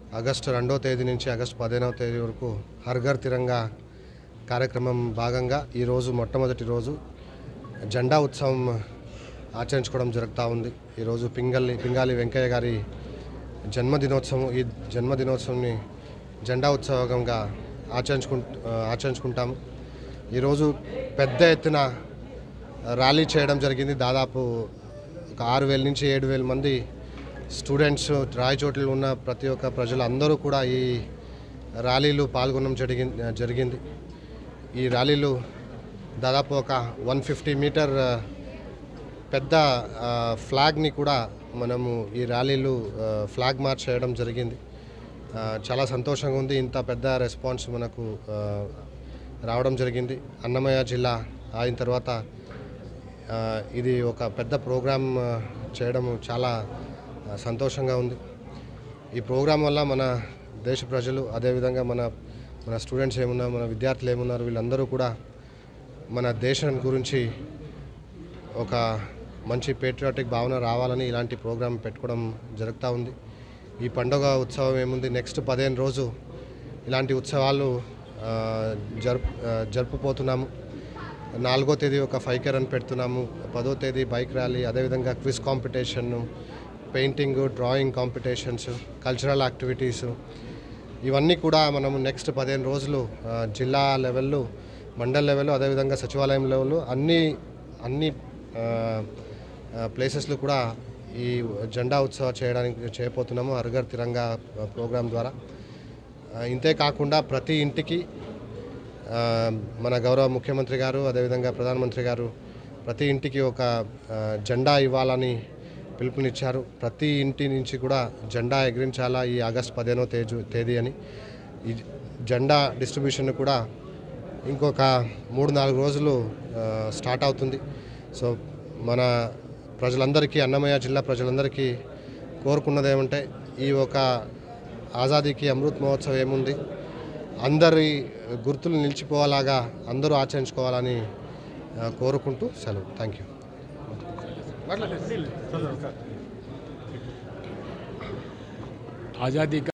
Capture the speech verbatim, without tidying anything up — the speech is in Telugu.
ఆగస్టు రెండవ తేదీ నుంచి ఆగస్టు పదిహేనవ తేదీ వరకు హర్ ఘర్ తిరంగా కార్యక్రమం భాగంగా ఈరోజు మొట్టమొదటి రోజు జెండా ఉత్సవం ఆచరించుకోవడం జరుగుతూ ఉంది. ఈరోజు పింగళి పింగాలి వెంకయ్య గారి జన్మదినోత్సవం. ఈ జన్మదినోత్సవంని జెండా ఉత్సవంగా ఆచరించుకు ఆచరించుకుంటాము. ఈరోజు పెద్ద ఎత్తున ర్యాలీ చేయడం జరిగింది. దాదాపు ఒక ఆరు వేల నుంచి ఏడు వేల మంది స్టూడెంట్స్, రాయచోటిలో ఉన్న ప్రతి ఒక్క ప్రజలు అందరూ కూడా ఈ ర్యాలీలో పాల్గొనడం జరిగి జరిగింది ఈ ర్యాలీలో దాదాపు ఒక వన్ ఫిఫ్టీ మీటర్ పెద్ద ఫ్లాగ్ని కూడా మనము ఈ ర్యాలీలో ఫ్లాగ్ మార్చ్ చేయడం జరిగింది. చాలా సంతోషంగా ఉంది. ఇంత పెద్ద రెస్పాన్స్ మనకు రావడం జరిగింది. అన్నమయ్య జిల్లా అయిన తర్వాత ఇది ఒక పెద్ద ప్రోగ్రాం చేయడం చాలా సంతోషంగా ఉంది. ఈ ప్రోగ్రాం వల్ల మన దేశ ప్రజలు, అదేవిధంగా మన మన స్టూడెంట్స్ ఏమున్నారు, మన విద్యార్థులు ఏమున్నారు, వీళ్ళందరూ కూడా మన దేశం గురించి ఒక మంచి పేట్రియాటిక్ భావన రావాలని ఇలాంటి ప్రోగ్రాం పెట్టుకోవడం జరుగుతూ ఉంది. ఈ పండుగ ఉత్సవం ఏముంది, నెక్స్ట్ పదిహేను రోజు ఇలాంటి ఉత్సవాలు జరుపు జరుపుపోతున్నాము. నాలుగో తేదీ ఒక ఫైవ్ కే రన్ పెడుతున్నాము. పదో తేదీ బైక్ ర్యాలీ, అదేవిధంగా quiz competition, painting, drawing competitions, cultural activities, ఇవన్నీ కూడా మనము నెక్స్ట్ పదిహేను రోజులు జిల్లా లెవెల్లో, మండల్ లెవెల్లో, అదేవిధంగా సచివాలయం లెవెల్లో అన్ని అన్ని ప్లేసెస్లో కూడా ఈ జెండా ఉత్సవం చేయడానికి చేయబోతున్నాము హర్ ఘర్ తిరంగా ప్రోగ్రాం ద్వారా. ఇంతే కాకుండా ప్రతి ఇంటికి మన గౌరవ ముఖ్యమంత్రి గారు, అదేవిధంగా ప్రధానమంత్రి గారు ప్రతి ఇంటికి ఒక జెండా ఇవ్వాలని పిలుపునిచ్చారు. ప్రతి ఇంటి నుంచి కూడా జెండా ఎగిరించాలా ఈ ఆగస్టు పదిహేనవ తేదీ తేదీ అని. ఈ జెండా డిస్ట్రిబ్యూషన్ కూడా ఇంకొక మూడు నాలుగు రోజులు స్టార్ట్ అవుతుంది. సో మన ప్రజలందరికీ, అన్నమయ్య జిల్లా ప్రజలందరికీ కోరుకున్నది ఏమంటే, ఈ ఒక ఆజాదీకి అమృత్ మహోత్సవం ఏముంది, అందరి గుర్తులు నిలిచిపోయేలాగా అందరూ ఆచరించుకోవాలని కోరుకుంటూ సెలవు. Thank you. आज़ादी का